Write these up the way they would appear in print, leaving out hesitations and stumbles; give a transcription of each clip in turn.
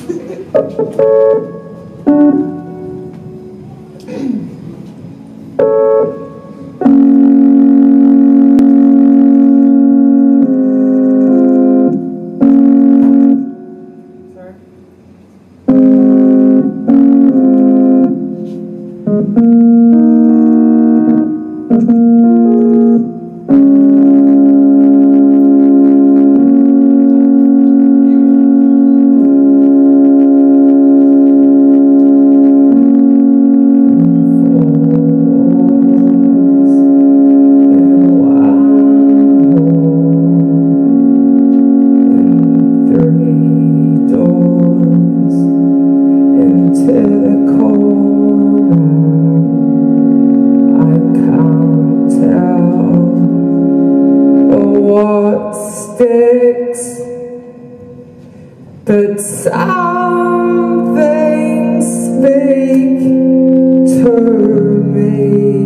But some things speak to me,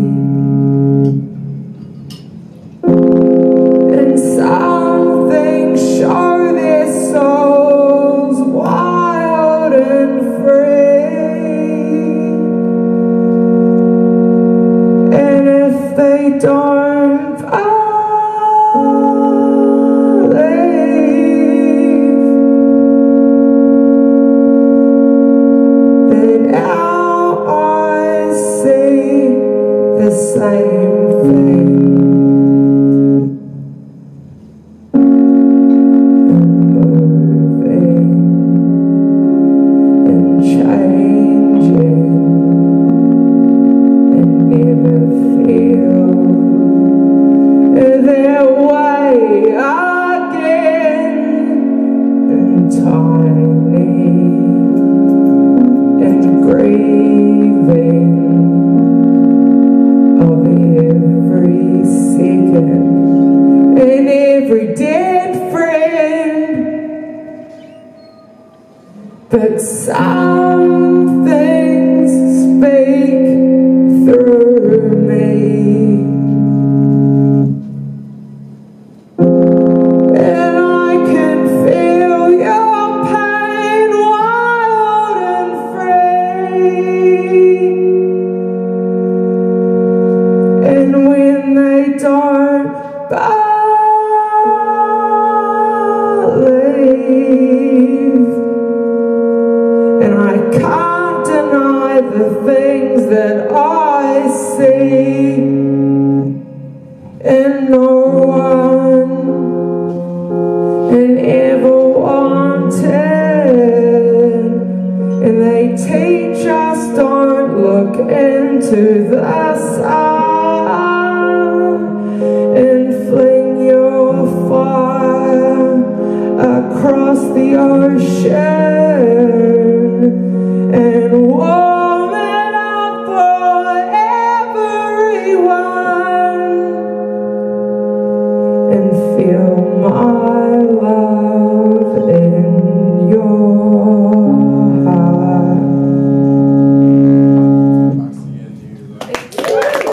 and some things show their souls wild and free. And if they don't same thing, and moving and changing, and never feel their way again, and tiny and grieving every second and every dead friend. But some things speak through me, and I can feel your pain wild and free. And when they don't believe, and I can't deny the things that I see, and no one and ever wanted, and they teach us don't look into the sun and fling your fire across the ocean, and